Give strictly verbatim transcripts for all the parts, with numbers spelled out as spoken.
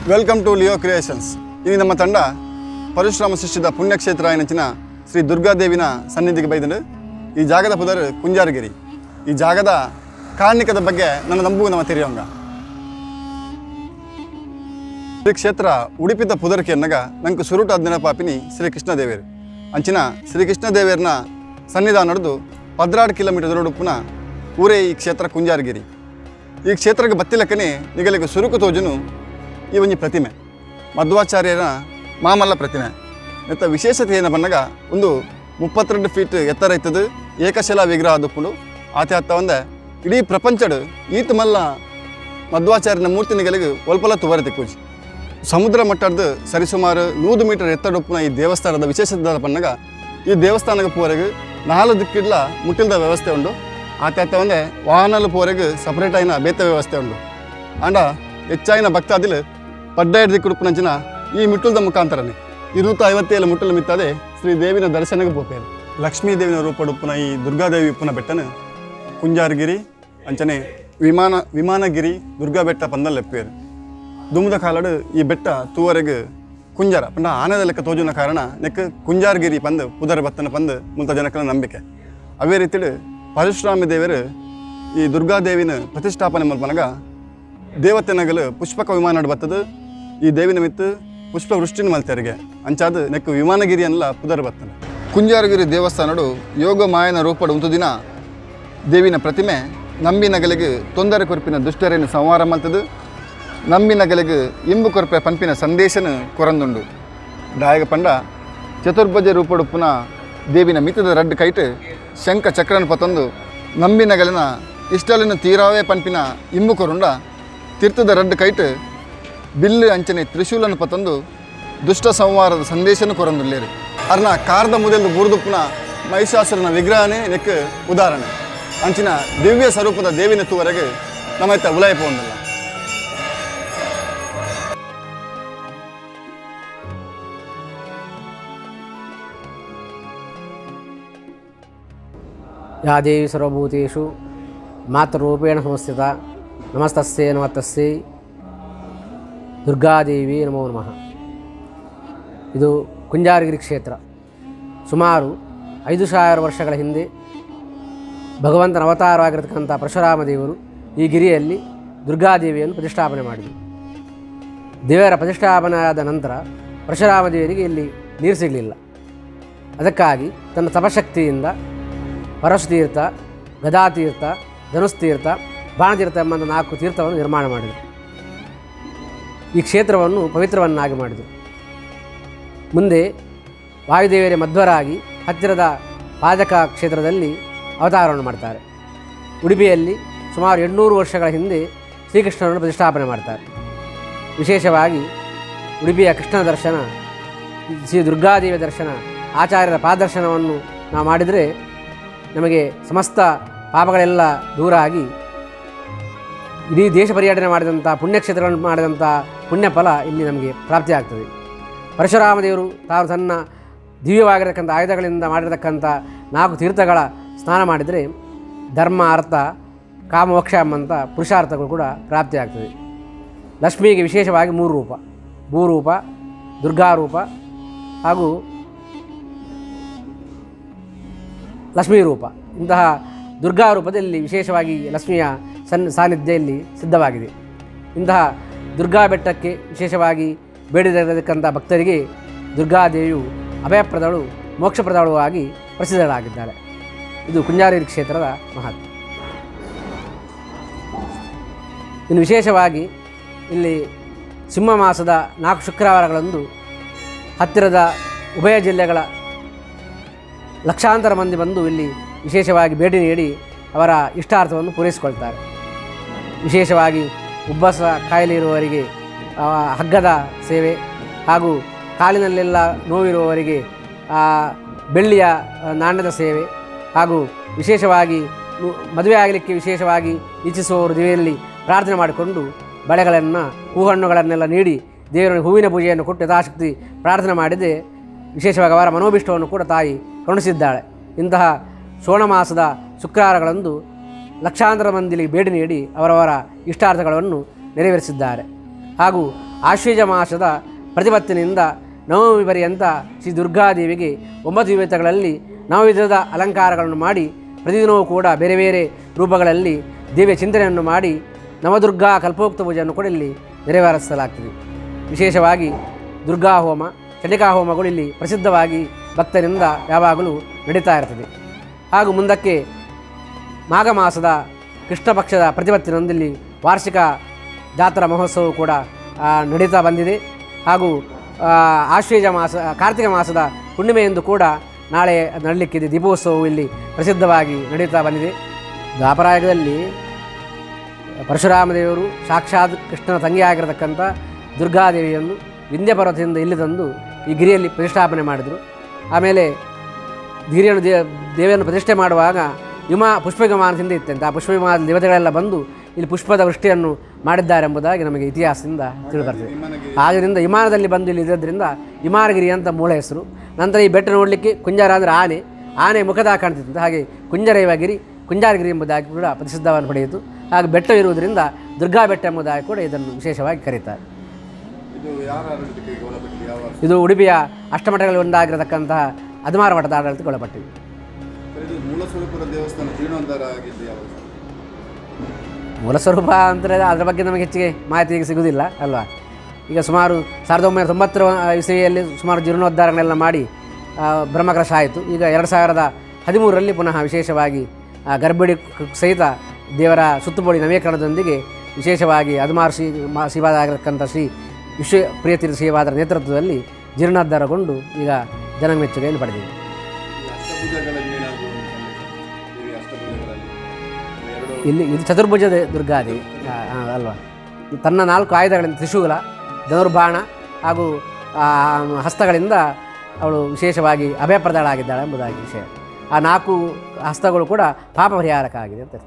Welcome to Leo creations. ಇಲ್ಲಿ ನಮ್ಮ ತಂಡ ಪರಶುರಾಮ ಸೃಷ್ಟಿಸಿದ ಪುಣ್ಯಕ್ಷೇತ್ರ ಆಯನಚಿನ ಶ್ರೀ ದುರ್ಗಾದೇವಿನ ಸನ್ನಿಧಿಗೆ ಬೈದಂಡು ಈ ಜಾಗದ ಪುದರ್ ಕುಂಜಾರಗಿರಿ. ಈ ಜಾಗದ ಕಾರಣಿಕದ ಬಗ್ಗೆ ನನ್ನ ನಂಬುವು ನಮ್ಮ ತೆರೆಯೋಂಗ ಶ್ರೀ ಕ್ಷೇತ್ರ ಉಡುಪಿದ ಪುದರ್ಕೆ ಅನ್ನಗ ನಂಗೆ ಸುರುಟ ನೆನಪಾಪಿನಿ ಶ್ರೀ ಕೃಷ್ಣದೇವೇರು ಅಂಚಿನ ಶ್ರೀ ಕೃಷ್ಣದೇವೇರನ ಸನ್ನಿಧಾನ ನಡೆದು ಪದ್ರಾಡು ಕಿಲೋಮೀಟರ್ ದೂರಡುಪ್ಪುನ ಊರೇ ಈ ಕ್ಷೇತ್ರ ಕುಂಜಾರಗಿರಿ. ಈ ಕ್ಷೇತ್ರಕ್ಕೆ ಬತ್ತಿಲಕ್ಕನೆ ನಿಗಲಿಗೆ ಸುರುಕು ತೋಜನು ಈ ಒಂಜಿ ಪ್ರತಿಮೆ ಮಧ್ವಾಚಾರ್ಯರ ಮಾಮಲ್ಲ ಪ್ರತಿಮೆ. ಮತ್ತು ವಿಶೇಷತೆ ಏನು ಬಂದಾಗ ಒಂದು ಮುಪ್ಪತ್ತೆರಡು ಫೀಟ್ ಎತ್ತರ ಇತ್ತದು ಏಕಶಿಲಾ ವಿಗ್ರಹ ದುಪ್ಪುಡು ಆತ ಅತ್ತ ಒಂದೆ ಇಡೀ ಪ್ರಪಂಚಡು ಈತ ಮಲ್ಲ ಮಧ್ವಾಚಾರ್ಯನ ಮೂರ್ತಿ ನಿಗಲಿಗೆ ಒಲ್ಪಲ ತುವರ ತಿಕ್ಕೂಜಿ ಸಮುದ್ರ ಮಟ್ಟದ ಸರಿಸುಮಾರು ನೂರು ಮೀಟರ್ ಎತ್ತಡುಪ್ಪುನ ಈ ದೇವಸ್ಥಾನದ ವಿಶೇಷತೆ ಬಂದಾಗ ಈ ದೇವಸ್ಥಾನಕ್ಕೆ ಪೋರೆಗೆ ನಾಲ್ಕು ದಿಕ್ಕಿಡ್ಲ ಮುಟ್ಟಿಲ್ದ ವ್ಯವಸ್ಥೆ ಉಂಡು. ಆತ ಅತ್ತ ಒಂದೆ ವಾಹನಲು ಪೋರೆಗೆ ಸಪ್ರೇಟ್ ಆಯ್ನ ಬೇತ ವ್ಯವಸ್ಥೆ ಉಂಡು. ಆಂಡ ಹೆಚ್ಚಾಯಿನ ಭಕ್ತಾದಿಲು ಪಡ್ಡಾಯಡ್ ದಿಕ್ಕುಡುಪ್ಪುನಂಚಿನ ಈ ಮಿಟ್ಟುಲ್ದ ಮುಖಾಂತರನೇ ಇರುತ್ತ ಐವತ್ತೇಳು ಮುಟ್ಟಲು ಮಿತ್ತದೆ ಶ್ರೀ ದೇವಿನ ದರ್ಶನಕ್ಕೆ ಪೋಪೇರು. ಲಕ್ಷ್ಮೀ ದೇವಿನ ರೂಪಡುಪ್ಪುನ ಈ ದುರ್ಗಾದೇವಿ ಉಪ್ಪುನ ಬೆಟ್ಟನ ಕುಂಜಾರಗಿರಿ ಅಂಚನೆ ವಿಮಾನ ವಿಮಾನಗಿರಿ ದುರ್ಗಾ ಬೆಟ್ಟ ಪಂದಲ್ಲಿ ಎಪ್ಪೇರು. ದುಮ್ಮದ ಕಾಲಡು ಈ ಬೆಟ್ಟ ತೂವರೆಗೆ ಕುಂಜಾರ ಪಂಡ ಆನೆದ ಲೆಕ್ಕ ತೋಜುನ ಕಾರಣ ನೆಕ್ ಕುಂಜಾರಗಿರಿ ಪಂದು ಪುದರ ಬತ್ತನ ಪಂದು ಮುಂತ ಜನಕನ ನಂಬಿಕೆ. ಅವೇ ರೀತಿಡು ಪರಶುರಾಮ ದೇವರು ಈ ದುರ್ಗಾದೇವಿನ ಪ್ರತಿಷ್ಠಾಪನೆ ಮಲ್ಪನಗ ದೇವತೆ ನಗಲು ಪುಷ್ಪಕ ವಿಮಾನ ಬತ್ತದು ಈ ದೇವಿನ ಮಿತ್ತು ಪುಷ್ಪ ವೃಷ್ಟಿನ ಮಲ್ತೆರಿಗೆ ಅಂಚಾದ ನೆಕ್ಕು ವಿಮಾನಗಿರಿ ಅನ್ನಲ್ಲ ಪುದರ್ ಬತ್ತನೆ. ಕುಂಜಾರಗಿರಿ ದೇವಸ್ಥಾನಡು ಯೋಗ ಮಾಯನ ರೂಪಡು ಉಂಟು ದಿನ ದೇವಿನ ಪ್ರತಿಮೆ ನಂಬಿ ನಗಲಿಗೆ ತೊಂದರೆ ಕೊರ್ಪಿನ ದುಷ್ಟರೇನು ಸಂಹಾರ ಮಲ್ತದು. ನಂಬಿ ನಗಲಿಗೆ ಇಂಬು ಕೊರ್ಪೆ ಪಂಪಿನ ಸಂದೇಶನ ಕೊರಂದುಂಡು. ಡಾಯಗ ಪಂಡ ಚತುರ್ಭುಜ ರೂಪಡುಪ್ಪುನ ದೇವಿನ ಮಿತದ ರಡ್ಡು ಕೈಟ್ ಶಂಖ ಚಕ್ರನ ಪತಂದು ನಂಬಿ ನಗಲಿನ ಇಷ್ಟಲಿನ ತೀರಾವೇ ಪಂಪಿನ ಇಂಬು ಕೊರುಂಡ ತೀರ್ಥದ ರಡ್ಡು ಕೈಟ್ ಬಿಲ್ಲು ಅಂಚನೆ ತ್ರಿಶೂಲನ ಪತಂದು ದುಷ್ಟ ಸಂಹಾರದ ಸಂದೇಶನ ಕೊರಂದುಳ್ಳೇರಿ. ಅರ್ನ ಕಾರದ ಮುದೆಲ್ದು ಬುರುದುಪ್ಪುನ ಮಹಿಷಾಸುರನ ವಿಗ್ರಹನೇ ನೆಕ್ ಉದಾಹರಣೆ. ಅಂಚಿನ ದಿವ್ಯ ಸ್ವರೂಪದ ದೇವಿನ ತೂವರೆಗೆ ನಮ್ಮ ಇತ್ತ ಉಲಾಯಪ ಹೊಂದಿಲ್ಲ. ಯಾ ದೇವಿ ಸರ್ವಭೂತೇಷು ಮಾತೃರೂಪೇಣ ಸಂಸ್ಥಿತ ನಮಸ್ತಸ್ಯೈ ನಮಸ್ತಸ್ಯೈ ದುರ್ಗಾದೇವಿ ನಮೋ ನಮಃ. ಇದು ಕುಂಜಾರಗಿರಿ ಕ್ಷೇತ್ರ. ಸುಮಾರು ಐದು ಸಾವಿರ ವರ್ಷಗಳ ಹಿಂದೆ ಭಗವಂತನ ಅವತಾರವಾಗಿರತಕ್ಕಂಥ ಪರಶುರಾಮ ದೇವರು ಈ ಗಿರಿಯಲ್ಲಿ ದುರ್ಗಾದೇವಿಯನ್ನು ಪ್ರತಿಷ್ಠಾಪನೆ ಮಾಡಿದರು. ದೇವರ ಪ್ರತಿಷ್ಠಾಪನೆ ಆದ ನಂತರ ಪರಶುರಾಮ ದೇವರಿಗೆ ಇಲ್ಲಿ ನೀರು ಸಿಗಲಿಲ್ಲ. ಅದಕ್ಕಾಗಿ ತನ್ನ ತಪಶಕ್ತಿಯಿಂದ ಪರಶುತೀರ್ಥ, ಗದಾತೀರ್ಥ, ಧನುಸ್ತೀರ್ಥ, ಬಾಣತೀರ್ಥ ಎಂಬಂಥ ನಾಲ್ಕು ತೀರ್ಥವನ್ನು ನಿರ್ಮಾಣ ಮಾಡಿದರು. ಈ ಕ್ಷೇತ್ರವನ್ನು ಪವಿತ್ರವನ್ನಾಗಿ ಮಾಡಿದರು. ಮುಂದೆ ವಾಯುದೇವರೇ ಮಧ್ವರಾಗಿ ಹತ್ತಿರದ ಪಾಜಕ ಕ್ಷೇತ್ರದಲ್ಲಿ ಅವತಾರವನ್ನು ಮಾಡ್ತಾರೆ. ಉಡುಪಿಯಲ್ಲಿ ಸುಮಾರು ಎಂಟುನೂರು ವರ್ಷಗಳ ಹಿಂದೆ ಶ್ರೀಕೃಷ್ಣನನ್ನು ಪ್ರತಿಷ್ಠಾಪನೆ ಮಾಡ್ತಾರೆ. ವಿಶೇಷವಾಗಿ ಉಡುಪಿಯ ಕೃಷ್ಣನ ದರ್ಶನ, ಶ್ರೀ ದುರ್ಗಾದೇವಿಯ ದರ್ಶನ, ಆಚಾರ್ಯರ ಪಾದರ್ಶನವನ್ನು ನಾವು ಮಾಡಿದರೆ ನಮಗೆ ಸಮಸ್ತ ಪಾಪಗಳೆಲ್ಲ ದೂರ ಆಗಿ ಇಡೀ ದೇಶ ಪರ್ಯಟನೆ ಮಾಡಿದಂಥ ಪುಣ್ಯಕ್ಷೇತ್ರಗಳನ್ನು ಮಾಡಿದಂಥ ಪುಣ್ಯ ಫಲ ಇಲ್ಲಿ ನಮಗೆ ಪ್ರಾಪ್ತಿಯಾಗ್ತದೆ. ಪರಶುರಾಮ ದೇವರು ತಾವು ತನ್ನ ದಿವ್ಯವಾಗಿರತಕ್ಕಂಥ ಆಯುಧಗಳಿಂದ ಮಾಡಿರತಕ್ಕಂಥ ನಾಲ್ಕು ತೀರ್ಥಗಳ ಸ್ನಾನ ಮಾಡಿದರೆ ಧರ್ಮ, ಅರ್ಥ, ಕಾಮೋಕ್ಷ ಎಂಬಂಥ ಪುರುಷಾರ್ಥಗಳು ಕೂಡ ಪ್ರಾಪ್ತಿಯಾಗ್ತದೆ. ಲಕ್ಷ್ಮಿಗೆ ವಿಶೇಷವಾಗಿ ಮೂರು ರೂಪ: ಭೂರೂಪ, ದುರ್ಗಾರೂಪ ಹಾಗೂ ಲಕ್ಷ್ಮೀ ರೂಪ. ಇಂತಹ ದುರ್ಗಾ ರೂಪದಲ್ಲಿ ವಿಶೇಷವಾಗಿ ಲಕ್ಷ್ಮಿಯ ಸನ್ ಸಾನ್ನಿಧ್ಯ ಇಲ್ಲಿ ಸಿದ್ಧವಾಗಿದೆ. ಇಂತಹ ದುರ್ಗಾ ಬೆಟ್ಟಕ್ಕೆ ವಿಶೇಷವಾಗಿ ಬೇಡಿರತಕ್ಕಂಥ ಭಕ್ತರಿಗೆ ದುರ್ಗಾದೇವಿಯು ಅಭಯಪ್ರದಳು, ಮೋಕ್ಷಪ್ರದಳು ಆಗಿ ಪ್ರಸಿದ್ಧರಾಗಿದ್ದಾರೆ. ಇದು ಕುಂಜಾರಗಿರಿ ಕ್ಷೇತ್ರದ ಮಹತ್ವ. ಇನ್ನು ವಿಶೇಷವಾಗಿ ಇಲ್ಲಿ ಸಿಂಹ ಮಾಸದ ನಾಲ್ಕು ಶುಕ್ರವಾರಗಳಂದು ಹತ್ತಿರದ ಉಭಯ ಜಿಲ್ಲೆಗಳ ಲಕ್ಷಾಂತರ ಮಂದಿ ಬಂದು ಇಲ್ಲಿ ವಿಶೇಷವಾಗಿ ಭೇಟಿ ನೀಡಿ ಅವರ ಇಷ್ಟಾರ್ಥವನ್ನು ಪೂರೈಸಿಕೊಳ್ತಾರೆ. ವಿಶೇಷವಾಗಿ ಉಬ್ಬಸ ಕಾಯಿಲೆ ಇರುವವರಿಗೆ ಹಗ್ಗದ ಸೇವೆ ಹಾಗೂ ಕಾಲಿನಲ್ಲೆಲ್ಲ ನೋವಿರುವವರಿಗೆ ಬೆಳ್ಳಿಯ ನಾಣ್ಯದ ಸೇವೆ ಹಾಗೂ ವಿಶೇಷವಾಗಿ ಮದುವೆ ಆಗಲಿಕ್ಕೆ ವಿಶೇಷವಾಗಿ ಇಚ್ಛಿಸುವವರು ದೇವಿಯಲ್ಲಿ ಪ್ರಾರ್ಥನೆ ಮಾಡಿಕೊಂಡು ಬಳೆಗಳನ್ನು, ಹೂಹಣ್ಣುಗಳನ್ನೆಲ್ಲ ನೀಡಿ ದೇವರ ಹೂವಿನ ಪೂಜೆಯನ್ನು ಕೊಟ್ಟು ಯಥಾಶಕ್ತಿ ಪ್ರಾರ್ಥನೆ ಮಾಡಿದೆ ವಿಶೇಷವಾಗಿ ಅವರ ಮನೋಭಿಷ್ಟವನ್ನು ಕೂಡ ತಾಯಿ ಕರುಣಿಸಿದ್ದಾಳೆ. ಇಂತಹ ಶ್ರವಣ ಮಾಸದ ಶುಕ್ರವಾರಗಳಂದು ಲಕ್ಷಾಂತರ ಮಂದಿಗೆ ಭೇಟಿ ನೀಡಿ ಅವರವರ ಇಷ್ಟಾರ್ಥಗಳನ್ನು ನೆರವೇರಿಸಿದ್ದಾರೆ. ಹಾಗೂ ಆಶ್ವೀಜ ಮಾಸದ ಪ್ರತಿಪತ್ತಿನಿಂದ ನವಮಿ ಪರ್ಯಂತ ಶ್ರೀ ದುರ್ಗಾದೇವಿಗೆ ಒಂಬತ್ತು ವಿಧಗಳಲ್ಲಿ ನವವಿಧದ ಅಲಂಕಾರಗಳನ್ನು ಮಾಡಿ ಪ್ರತಿದಿನವೂ ಕೂಡ ಬೇರೆ ಬೇರೆ ರೂಪಗಳಲ್ಲಿ ದೇವಿಯ ಚಿಂತನೆಯನ್ನು ಮಾಡಿ ನವದುರ್ಗಾ ಕಲ್ಪೋಕ್ತ ಪೂಜೆಯನ್ನು ಕೂಡ ಇಲ್ಲಿ ನೆರವೇರಿಸಲಾಗ್ತದೆ. ವಿಶೇಷವಾಗಿ ದುರ್ಗಾ ಹೋಮ, ಚಂಡಿಕಾ ಹೋಮಗಳು ಇಲ್ಲಿ ಪ್ರಸಿದ್ಧವಾಗಿ ಭಕ್ತರಿಂದ ಯಾವಾಗಲೂ ನಡೀತಾ ಇರ್ತದೆ. ಹಾಗೂ ಮುಂದಕ್ಕೆ ಮಾಘ ಮಾಸದ ಕೃಷ್ಣ ಪಕ್ಷದ ಪ್ರತಿಪತ್ತಿನೊಂದಲ್ಲಿ ವಾರ್ಷಿಕ ಜಾತ್ರಾ ಮಹೋತ್ಸವವು ಕೂಡ ನಡೀತಾ ಬಂದಿದೆ. ಹಾಗೂ ಆಶ್ವೀಜ ಮಾಸ ಕಾರ್ತಿಕ ಮಾಸದ ಹುಣ್ಣಿಮೆಯೆಂದು ಕೂಡ ನಾಳೆ ನಡಲಿಕ್ಕಿದೆ. ದೀಪೋತ್ಸವವು ಇಲ್ಲಿ ಪ್ರಸಿದ್ಧವಾಗಿ ನಡೀತಾ ಬಂದಿದೆ. ದ್ವಾಪರಾಯುಗದಲ್ಲಿ ಪರಶುರಾಮ ದೇವರು ಸಾಕ್ಷಾತ್ ಕೃಷ್ಣನ ತಂಗಿಯಾಗಿರತಕ್ಕಂಥ ದುರ್ಗಾದೇವಿಯನ್ನು ವಿಂಧ್ಯ ಪರ್ವತದಿಂದ ಇಲ್ಲಿ ತಂದು ಈ ಗಿರಿಯಲ್ಲಿ ಪ್ರತಿಷ್ಠಾಪನೆ ಮಾಡಿದರು. ಆಮೇಲೆ ಗಿರಿಯನ್ನು ದೇ ದೇವಿಯನ್ನು ಪ್ರತಿಷ್ಠೆ ಮಾಡುವಾಗ ವಿಮಾ ಪುಷ್ಪವಿಮಾನದಿಂದ ಇತ್ತಂತೆ. ಆ ಪುಷ್ಪವಿಮಾನದ ದೇವತೆಗಳೆಲ್ಲ ಬಂದು ಇಲ್ಲಿ ಪುಷ್ಪದ ವೃಷ್ಟಿಯನ್ನು ಮಾಡಿದ್ದಾರೆಂಬುದಾಗಿ ನಮಗೆ ಇತಿಹಾಸದಿಂದ ತಿಳಿಬರ್ತದೆ. ಆದ್ದರಿಂದ ವಿಮಾನದಲ್ಲಿ ಬಂದು ಇಲ್ಲಿ ಇರೋದ್ರಿಂದ ವಿಮಾನಗಿರಿ ಅಂತ ಮೂಲ ಹೆಸರು. ನಂತರ ಈ ಬೆಟ್ಟ ನೋಡಲಿಕ್ಕೆ ಕುಂಜಾರ ಅಂದರೆ ಆನೆ, ಆನೆ ಮುಖದ ಕಾಣ್ತಿತ್ತು. ಹಾಗೆ ಕುಂಜರೈವಗಿರಿ, ಕುಂಜಾರಗಿರಿ ಎಂಬುದಾಗಿ ಕೂಡ ಪ್ರಸಿದ್ಧವನ್ನು ಪಡೆಯಿತು. ಹಾಗೆ ಬೆಟ್ಟವಿರುವುದರಿಂದ ದುರ್ಗಾ ಬೆಟ್ಟ ಎಂಬುದಾಗಿ ಕೂಡ ಇದನ್ನು ವಿಶೇಷವಾಗಿ ಕರೀತಾರೆ. ಇದು ಉಡುಪಿಯ ಅಷ್ಟಮಠಗಳಲ್ಲಿ ಒಂದಾಗಿರತಕ್ಕಂತಹ ಹದಿಮಾರು ಮಠದ ಆಡಳಿತಕ್ಕೆ ಒಳಪಟ್ಟಿದೆ. ಮೂಲ ಸ್ವರೂಪದ ದೇವಸ್ಥಾನ ಜೀರ್ಣೋದ್ಧಾರ ಆಗಿದ್ದು ಯಾವಾಗ? ಮೂಲ ಸ್ವರೂಪ ಅಂದರೆ ಅದರ ಬಗ್ಗೆ ನಮಗೆ ಹೆಚ್ಚಿಗೆ ಮಾಹಿತಿ ಈಗ ಸಿಗುವುದಿಲ್ಲ ಅಲ್ವಾ. ಈಗ ಸುಮಾರು ಸಾವಿರದ ಒಂಬೈನೂರ ತೊಂಬತ್ತರ ಇಸವಿಯಲ್ಲಿ ಸುಮಾರು ಜೀರ್ಣೋದ್ಧಾರಗಳೆಲ್ಲ ಮಾಡಿ ಬ್ರಹ್ಮಕಲಶ ಆಯಿತು. ಈಗ ಎರಡು ಸಾವಿರದ ಹದಿಮೂರರಲ್ಲಿ ಪುನಃ ವಿಶೇಷವಾಗಿ ಗರ್ಭಿಣಿ ಸಹಿತ ದೇವರ ಸುತ್ತುಬೋಳಿ ನವೀಕರಣದೊಂದಿಗೆ ವಿಶೇಷವಾಗಿ ಹದಿಮಾರು ಶ್ರೀ ಮಾ ಶ್ರೀವಾದಾಗಿರತಕ್ಕಂಥ ಶ್ರೀ ವಿಶ್ವಪ್ರಿಯತೀರ್ಥ ಶ್ರೀವಾದರ ನೇತೃತ್ವದಲ್ಲಿ ಜೀರ್ಣೋದ್ಧಾರಗೊಂಡು ಈಗ ಜನಮೆಚ್ಚುಗೆಯನ್ನು ಪಡೆದಿದೆ. ಇಲ್ಲಿ ಇದು ಚತುರ್ಭುಜದ ದುರ್ಗಾದೇವಿ ಅಲ್ವಾ. ತನ್ನ ನಾಲ್ಕು ಆಯುಧಗಳಿಂದ ತ್ರಿಶೂಲ, ಧನುರ್ಬಾಣ ಹಾಗೂ ಹಸ್ತಗಳಿಂದ ಅವಳು ವಿಶೇಷವಾಗಿ ಅಭಯಪ್ರದಳಾಗಿದ್ದಾಳೆ ಎಂಬುದಾಗಿ ವಿಷಯ. ಆ ನಾಲ್ಕು ಹಸ್ತಗಳು ಕೂಡ ಪಾಪ ಪರಿಹಾರಕ ಆಗಿದೆ ಅಂತ.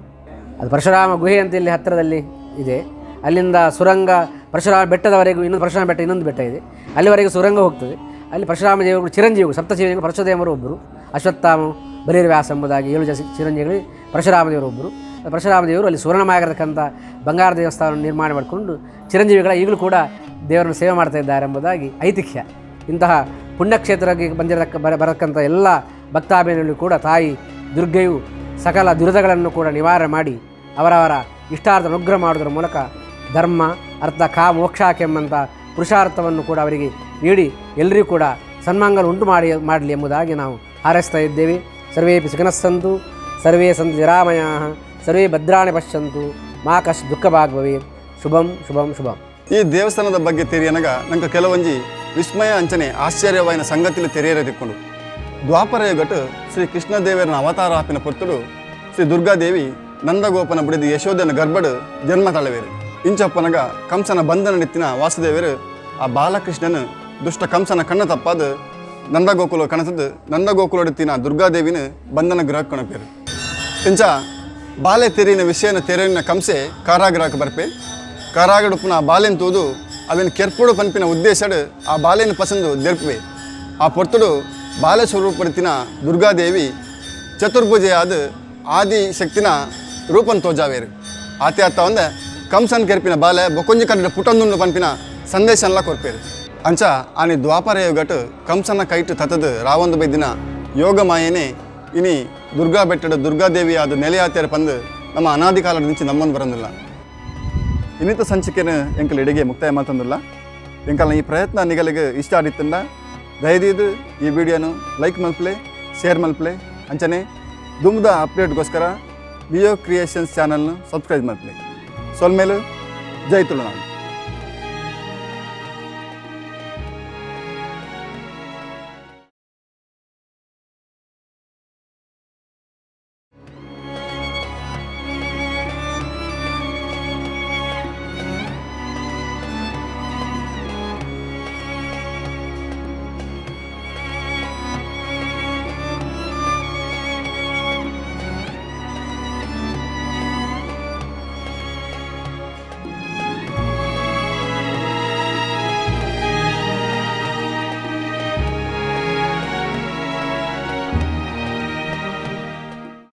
ಅದು ಪರಶುರಾಮ ಗುಹೆ ಅಂತ ಇಲ್ಲಿ ಹತ್ತಿರದಲ್ಲಿ ಇದೆ. ಅಲ್ಲಿಂದ ಸುರಂಗ ಪರಶುರಾಮ ಬೆಟ್ಟದವರೆಗೂ ಇನ್ನೊಂದು ಪರಶುರಾಮ ಬೆಟ್ಟ ಇನ್ನೊಂದು ಬೆಟ್ಟ ಇದೆ, ಅಲ್ಲಿವರೆಗೂ ಸುರಂಗ ಹೋಗ್ತದೆ. ಅಲ್ಲಿ ಪರಶುರಾಮ ದೇವರು ಚಿರಂಜೀವಿಗಳು ಸಪ್ತಜೀವಿಗಳು ಪರಶುದೇವರು ಒಬ್ಬರು, ಅಶ್ವತ್ಥಾಮ ಬಲಿರ್ವ್ಯಾಸ ಎಂಬುದಾಗಿ ಏಳು ಜ ಚಿರಂಜೀವಿಗಳು ಪರಶುರಾಮ ದೇವರು ಒಬ್ಬರು. ಪರಶುರಾಮ ದೇವರು ಅಲ್ಲಿ ಸುವರ್ಣಮಯವಾಗಿರತಕ್ಕಂಥ ಬಂಗಾರ ದೇವಸ್ಥಾನವನ್ನು ನಿರ್ಮಾಣ ಮಾಡಿಕೊಂಡು ಚಿರಂಜೀವಿಗಳ ಈಗಲೂ ಕೂಡ ದೇವರನ್ನು ಸೇವೆ ಮಾಡ್ತಾ ಇದ್ದಾರೆ ಎಂಬುದಾಗಿ ಐತಿಹ್ಯ. ಇಂತಹ ಪುಣ್ಯಕ್ಷೇತ್ರಕ್ಕೆ ಬಂದಿರತಕ್ಕ ಬರ ಬರತಕ್ಕಂಥ ಎಲ್ಲ ಭಕ್ತಾಭಿನಲ್ಲೂ ಕೂಡ ತಾಯಿ ದುರ್ಗೆಯು ಸಕಲ ದುರಿತಗಳನ್ನು ಕೂಡ ನಿವಾರಣೆ ಮಾಡಿ ಅವರವರ ಇಷ್ಟಾರ್ಥ ಅನುಗ್ರಹ ಮಾಡೋದ್ರ ಮೂಲಕ ಧರ್ಮ, ಅರ್ಥ, ಕಾ, ಮೋಕ್ಷಾಕೆ ಎಂಬಂಥ ಪುರುಷಾರ್ಥವನ್ನು ಕೂಡ ಅವರಿಗೆ ನೀಡಿ ಎಲ್ಲರಿಗೂ ಕೂಡ ಸನ್ಮಾಂಗಲ ಉಂಟು ಮಾಡಿ ಮಾಡಲಿ ಎಂಬುದಾಗಿ ನಾವು ಹಾರೈಸ್ತಾ ಇದ್ದೇವೆ. ಸರ್ವೇಪಿ ಸುಖನಸ್ಸಂತು, ಸರ್ವೇ ಸಂತು ನಿರಾಮಯಾಃ, ಸರ್ವೇ ಭದ್ರಾಣಿ ಪಶ್ಯಂತು, ಮಾ ಕಶ್ ದುಃಖ ಭಾಗ್ ಭವೇತ್. ಶುಭಂ ಶುಭಂ ಶುಭಂ. ಈ ದೇವಸ್ಥಾನದ ಬಗ್ಗೆ ತೆರೆಯನಗ ನಂಗೆ ಕೆಲವೊಂಜಿ ವಿಸ್ಮಯ ಅಂಚನೆ ಆಶ್ಚರ್ಯವಾಯಿನ ಸಂಗತಿಲು ತೆರೆಯರೆ ತಿಕ್ಕೊಂಡು ದ್ವಾಪರ ಯುಗಟ್ಟು ಶ್ರೀ ಕೃಷ್ಣದೇವರನ ಅವತಾರ ಆಪಿನ ಪೊರ್ತುಡು ಶ್ರೀ ದುರ್ಗಾದೇವಿ ನಂದಗೋಪನ ಬಿಡಿದು ಯಶೋಧನ ಗರ್ಭಡು ಜನ್ಮ ತಳವೇರು. ಇಂಚಪ್ಪನಗ ಕಂಸನ ಬಂಧನ ನಿತ್ತಿನ ವಾಸುದೇವರು ಆ ಬಾಲಕೃಷ್ಣನ ದುಷ್ಟ ಕಂಸನ ಕಣ್ಣ ತಪ್ಪಾದ ನಂದಗೋಕುಲ ಕಣಸದ್ದು ನಂದಗೋಕುಲೊಡತಿನ ದುರ್ಗಾದೇವಿನ ಬಂಧನ ಗೃಹ ಕಣಪೇರು. ಇಂಚ ಬಾಲೆ ತೆರಿನ ವಿಷಯನ ತೆರೆಯಿನ ಕಂಸೆ ಕಾರಾಗೃಹಕ್ಕೆ ಬರ್ಪೆ. ಕಾರಾಗಡುಪುನ ಬಾಲೆನ್ ತೂದು ಅವಿನ ಕೆರ್ಪುಡು ಪಂಪಿನ ಉದ್ದೇಶಡು ಆ ಬಾಲೆನ ಪಸಂದು ದೆರ್ಪುವೆ. ಆ ಪೊರ್ತುಡು ಬಾಲೆ ಸ್ವರೂಪಡಿತಿನ ದುರ್ಗಾದೇವಿ ಚತುರ್ಭುಜೆಯಾದ ಆದಿ ಶಕ್ತಿನ ರೂಪನ್ ತೋಜಾವೇರು. ಆತೆ ಆತ ಒಂದ ಕಂಸನ್ ಕೆರ್ಪಿನ ಬಾಲೆ ಬೊಕೊಂಜಿ ಕಡ್ಡ ಪುಟಂದುಂಡು ಪಂಪಿನ ಸಂದೇಶನ್ಲ ಕೊರ್ಪೇರು. ಅಂಚ ಆನಿ ದ್ವಾಪರ ಯುಗಟ್ಟು ಕಂಸನ ಕೈಟು ತತದು ರಾವೊಂದು ಬೈದಿನ ಯೋಗ ಮಾಯೇನೆ ಇನಿ ದುರ್ಗಾ ಬೆಟ್ಟದ ದುರ್ಗಾದೇವಿ ಆದ ನೆಲೆಯಾತ್ಯಾರ ಪಂದು ನಮ್ಮ ಅನಾದಿ ಕಾಲದ ನಿಂಚಿ ನಮ್ಮನ್ನು ಬರೋದಿಲ್ಲ. ಇನ್ನಿತ ಸಂಚಿಕೆನ ಎಂಕಲ್ ಎಡೆಗೆ ಮುಕ್ತಾಯ ಮಾತಂದಿಲ್ಲ. ಎಂಕಲ್ನ ಈ ಪ್ರಯತ್ನ ನಿಗಲಿಗೆ ಇಷ್ಟ ಆಡಿತ್ತಂದ ದಯದೀದು ಈ ವಿಡಿಯೋನು ಲೈಕ್ ಮಲ್ಪ್ಲೆ, ಶೇರ್ ಮಲ್ಪ್ಲೆ, ಅಂಚನೆ ದುಮ್ದ ಅಪ್ಡೇಟ್ಗೋಸ್ಕರ ವಿಯೋ ಕ್ರಿಯೇಷನ್ಸ್ ಚಾನಲ್ನು ಸಬ್ಸ್ಕ್ರೈಬ್ ಮಲ್ಪ್ಲೆ. ಸೊಲ್ಮೇಲು ಜೈ ತುಳುನಾಡು.